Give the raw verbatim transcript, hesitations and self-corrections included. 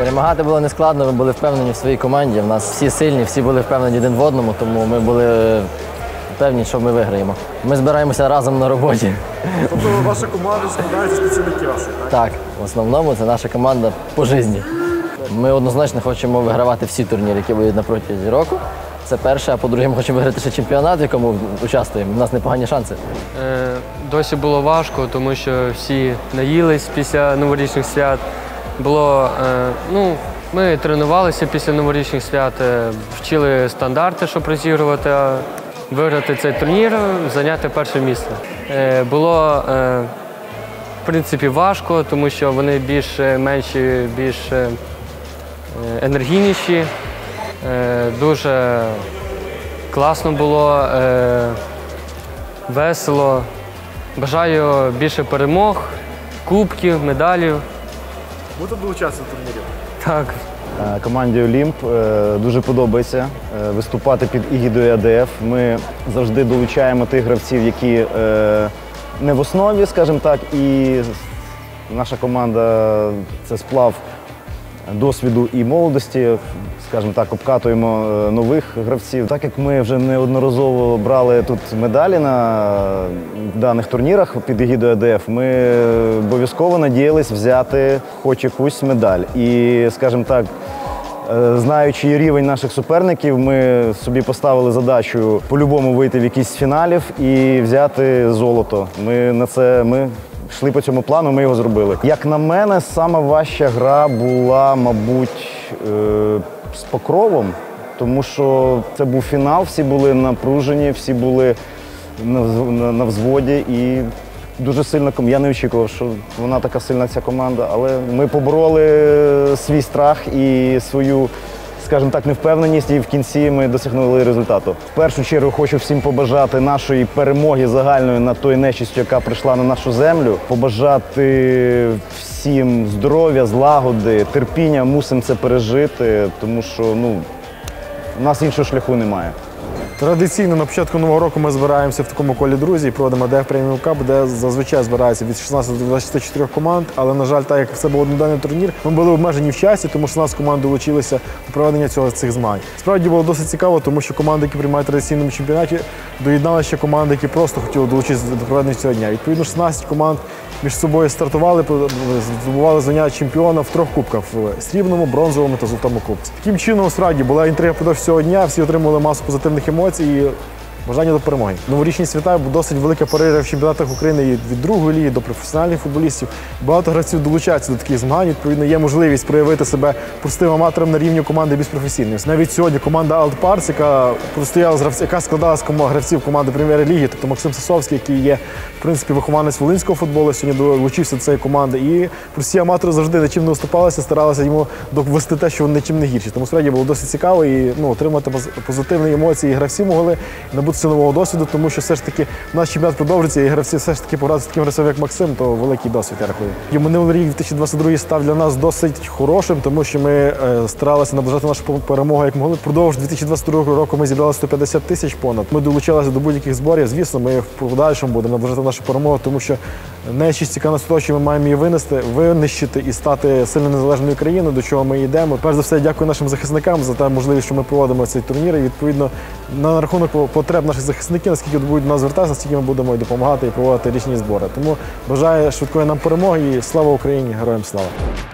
Перемагати було нескладно, ми були впевнені в своїй команді. У нас всі сильні, всі були впевнені один в одному, тому ми були впевнені, що ми виграємо. Ми збираємося разом на роботі. Тобто ваша команда складається з працівників вашої, так? Так, в основному це наша команда по житті. Ми однозначно хочемо вигравати всі турніри, які будуть на протязі року. Це перше, а по-друге, ми хочемо виграти ще чемпіонат, в якому участвуємо. У нас непогані шанси. Е, досі було важко, тому що всі наїлись після новорічних свят. Було, е, ну, ми тренувалися після новорічних свят, е, вчили стандарти, щоб розігрувати, а виграти цей турнір, зайняти перше місце. Е, було, е, в принципі, важко, тому що вони більш менші, більш е, енергійніші. Е, дуже класно було, е, весело. Бажаю більше перемог, кубків, медалів. Будете долучатися до турнірів? Так. Команді «Олімп» дуже подобається виступати під егідою А Д Ф. Ми завжди долучаємо тих гравців, які не в основі, скажімо так, і наша команда – це сплав досвіду і молодості, скажімо так, обкатуємо нових гравців. Так як ми вже неодноразово брали тут медалі на даних турнірах під егідою А Д Ф, ми обов'язково надіялись взяти хоч якусь медаль. І, скажімо так, знаючи рівень наших суперників, ми собі поставили задачу по-любому вийти в якийсь з фіналів і взяти золото. Ми на це ми йшли по цьому плану, ми його зробили. Як на мене, сама важча гра була, мабуть, з Покровом, тому що це був фінал, всі були напружені, всі були на взводі і дуже сильно, я не очікував, що вона така сильна, ця команда, але ми побороли свій страх і свою, скажімо так, невпевненість, і в кінці ми досягнули результату. В першу чергу хочу всім побажати нашої перемоги загальної над тою нечистю, яка прийшла на нашу землю, побажати всім здоров'я, злагоди, терпіння, мусимо це пережити, тому що, ну, у нас іншого шляху немає. Традиційно на початку нового року ми збираємося в такому колі друзів і проводимо А Д Ф Преміум Кап, де зазвичай збирається від шістнадцяти до двадцяти чотирьох команд, але, на жаль, так як це був одноденний турнір, ми були обмежені в часі, тому шістнадцять команд долучилися до проведення цього, цих змагань. Справді було досить цікаво, тому що команди, які приймають в традиційному чемпіонаті, доєднали ще команди, які просто хотіли долучитися до проведення цього дня. Відповідно, шістнадцять команд між собою стартували, здобували звання чемпіона в трьох кубках – в срібному, бронзовому та золотому кубці. Таким чином, справді, була інтрига впродовж цього дня, всі отримали масу позитивних емоцій і бажання до перемоги. Новорічні свята – досить велика перерва в чемпіонатах України від другої ліги до професіональних футболістів. Багато гравців долучаються до таких змагань, відповідно, є можливість проявити себе простим аматором на рівні команди більш професійної. Навіть сьогодні команда «Алтпарс», яка простояла з гравців, яка складалася з гравців команди прем'єр-ліги, тобто Максим Сосовський, який є, в принципі, вихованець волинського футболу, сьогодні долучився до цієї команди. І прості аматори завжди нічим не уступалися, старалися йому довести те, що вони нічим не гірші. Тому справді було досить цікаво і, ну, отримати позитивні емоції. І гравці могли набутися нового досвіду, тому що все ж таки наш чемпіонат продовжується, і гравці все ж таки пограти з таким гравцем, як Максим, то великий досвід, я рахую. І минулий рік, дві тисячі двадцять другий, став для нас досить хорошим, тому що ми е, старалися наближати нашу перемогу, як могли. Впродовж дві тисячі двадцять другого року ми зібрали сто п'ятдесят тисяч понад. Ми долучалися до будь-яких зборів. Звісно, ми в подальшому будемо наближати нашу перемогу, тому що нечисть, яка нас оточує, ми маємо її винести, винищити і стати сильно незалежною країною, до чого ми йдемо. Перш за все, дякую нашим захисникам за те можливість, що ми проводимо цей турнір. І, відповідно, на рахунок потреб наших захисників, наскільки будуть до нас звертатися, наскільки ми будемо допомагати і проводити річні збори. Тому бажаю швидкої нам перемоги і слава Україні, героям слава!